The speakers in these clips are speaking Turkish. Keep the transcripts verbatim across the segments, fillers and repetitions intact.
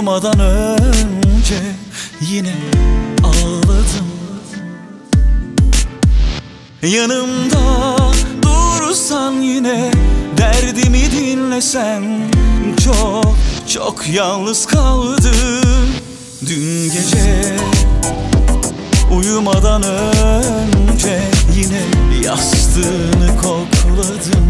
Uyumadan önce yine ağladım. Yanımda dursan yine, derdimi dinlesen, çok çok yalnız kaldım dün gece. Uyumadan önce yine yastığını kokladım.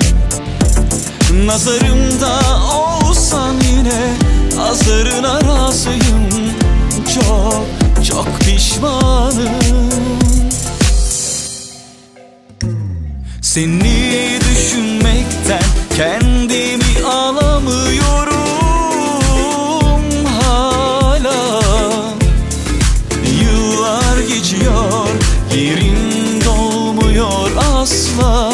Nazarımda olsan yine azarın arasıyım. Çok çok pişmanım. Seni düşünmekten kendimi alamıyorum hala. Yıllar geçiyor, yerin dolmuyor asla.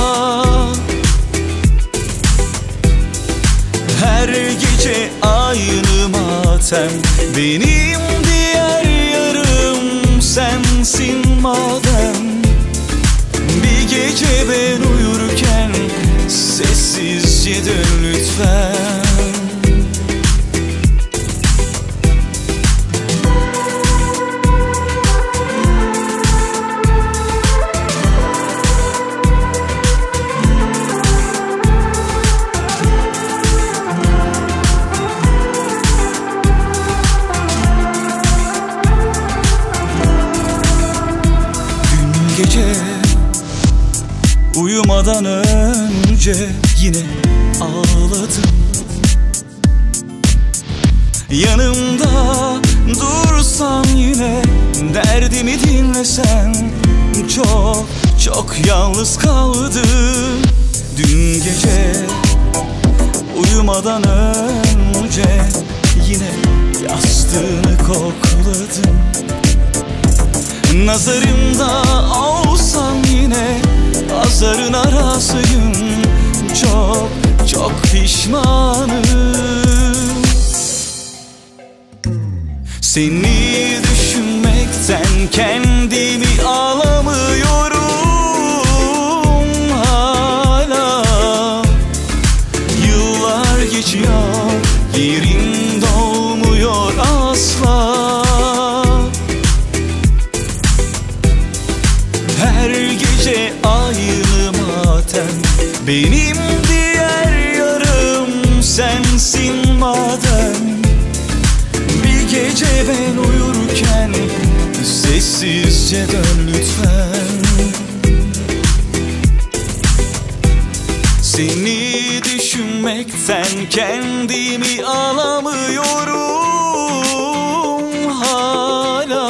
Her gece aynı matem, benim diğer yarım sensin madem. Bir gece ben uyurken sessizce dön lütfen. Dün gece uyumadan önce yine ağladım. Yanımda dursan yine, derdimi dinlesen, çok çok yalnız kaldım dün gece. Uyumadan önce yine yastığını kokladım. Nazarımda olsan yine azarın arasıyım. Çok çok pişmanım. Seni düşünmekten kendimi alamıyorum hala. Yıllar geçiyor, yerin dolmuyor asla. Her gece aynı matem, benim diğer yarım sensin madem. Bir gece ben uyurken sessizce dön lütfen. Seni düşünmekten kendimi alamıyorum hala.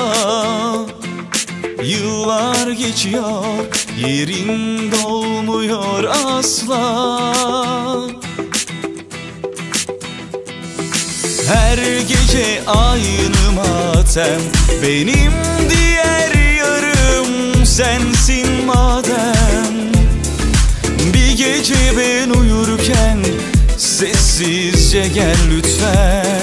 Yıllar geçiyor, yerin dolmuyor asla. Her gece aynı matem, benim diğer yarım sensin madem. Bir gece ben uyurken sessizce gel lütfen.